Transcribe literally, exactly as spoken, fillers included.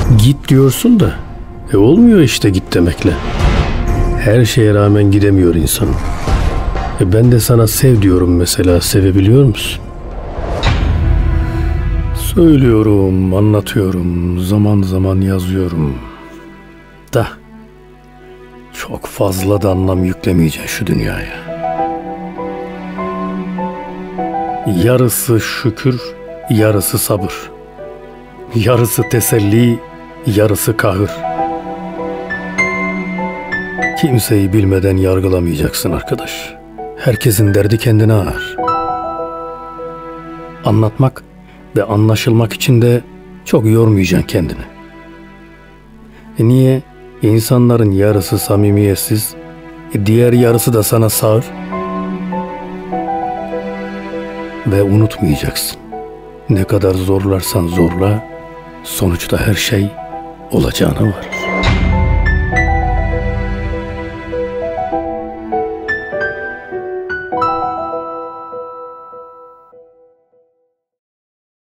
Git diyorsun da e olmuyor işte git demekle. Her şeye rağmen gidemiyor insan. E ben de sana sev diyorum mesela, sevebiliyor musun? Söylüyorum, anlatıyorum, zaman zaman yazıyorum. Da çok fazla da anlam yüklemeyeceksin şu dünyaya. Yarısı şükür, yarısı sabır. Yarısı teselli, yarısı kahır. Kimseyi bilmeden yargılamayacaksın arkadaş. Herkesin derdi kendine ağır. Anlatmak ve anlaşılmak için de çok yormayacaksın kendini. E niye? İnsanların yarısı samimiyetsiz, e diğer yarısı da sana sağır. Ve unutmayacaksın. Ne kadar zorlarsan zorla, sonuçta her şey olacağına var.